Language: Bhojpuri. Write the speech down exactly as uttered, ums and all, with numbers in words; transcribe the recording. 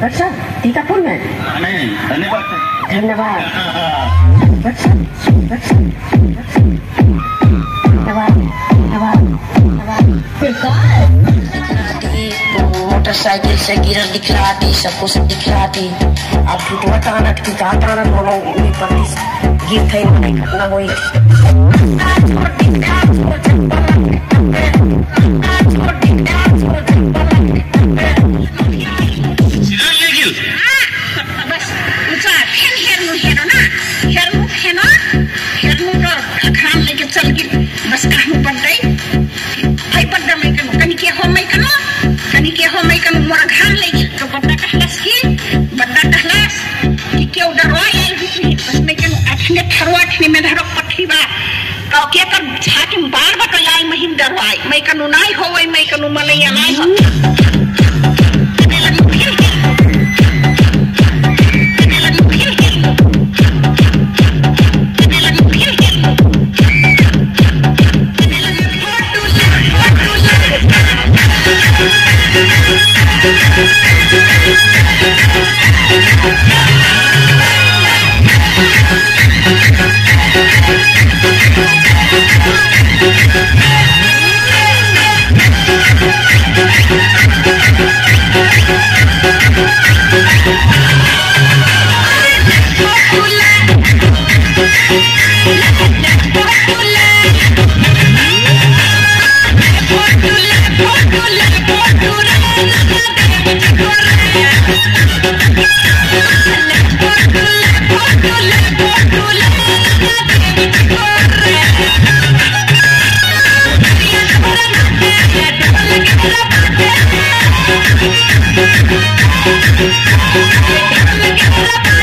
बच्चा तीतापुर में? नहीं, धन्यवाद धन्यवाद बच्चा बच्चा धन्यवाद धन्यवाद मोटरसाइकिल से गिर दिखलाती सब कुछ दिखलाती अब फुटवा ताना की ताना मोनो उनी पति गिर थे नहीं घटना हुई बस ऊंचा फेन हेरनु हेरो ना हेरनु फेन हेरनु र खान लेके चल गिर बस कहनु पर्दै भाइ पर्दा मै कनु कनी के हो मै कनु कनी के हो मै कनु मोर घाम लेके तो बड्डा कहलास की बड्डा कहलास कि के उडर रोय आई बस मै कनु अठने थरवाठने में धरो पट्टी बा तो के कर छाती बार बा तो लाई महिम डरवाई मै कनु नाई होवै मै कनु मलैया नाई हो We'll be right back.